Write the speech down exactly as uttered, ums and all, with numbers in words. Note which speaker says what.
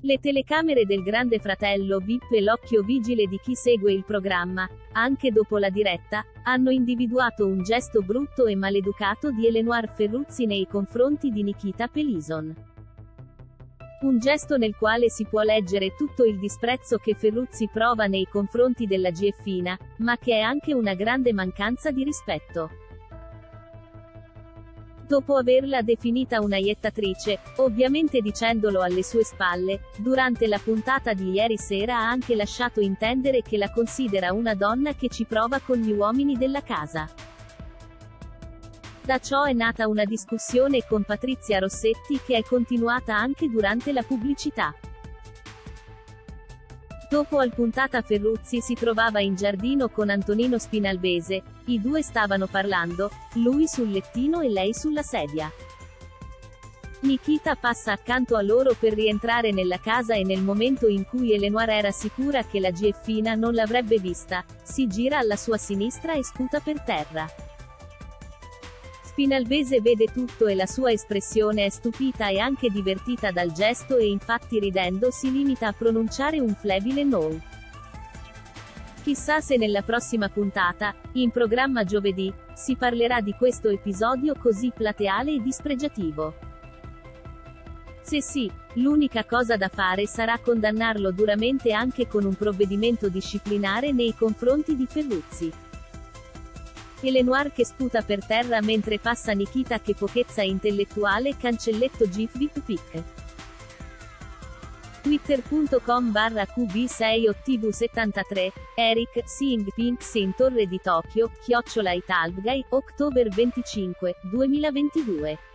Speaker 1: Le telecamere del Grande Fratello V I P e l'occhio vigile di chi segue il programma, anche dopo la diretta, hanno individuato un gesto brutto e maleducato di Eleanor Ferruzzi nei confronti di Nikita Pelison. Un gesto nel quale si può leggere tutto il disprezzo che Ferruzzi prova nei confronti della Gieffina, ma che è anche una grande mancanza di rispetto. Dopo averla definita una iettatrice, ovviamente dicendolo alle sue spalle, durante la puntata di ieri sera ha anche lasciato intendere che la considera una donna che ci prova con gli uomini della casa. Da ciò è nata una discussione con Patrizia Rossetti che è continuata anche durante la pubblicità. Dopo al puntata Ferruzzi si trovava in giardino con Antonino Spinalbese, i due stavano parlando, lui sul lettino e lei sulla sedia. Nikita passa accanto a loro per rientrare nella casa e nel momento in cui Eleanor era sicura che la Gieffina non l'avrebbe vista, si gira alla sua sinistra e sputa per terra. Spinalbese vede tutto e la sua espressione è stupita e anche divertita dal gesto e infatti ridendo si limita a pronunciare un flebile no. Chissà se nella prossima puntata, in programma giovedì, si parlerà di questo episodio così plateale e dispregiativo. Se sì, l'unica cosa da fare sarà condannarlo duramente anche con un provvedimento disciplinare nei confronti di Ferruzzi. Eleanor che sputa per terra mentre passa Nikita che pochezza intellettuale cancelletto gif vip pic. Twitter punto com barra Q B sei O T V settantatré, Eric, Seeing Pink in Torre di Tokyo, chiocciola Italbgai, ottobre venticinque, duemilaventidue.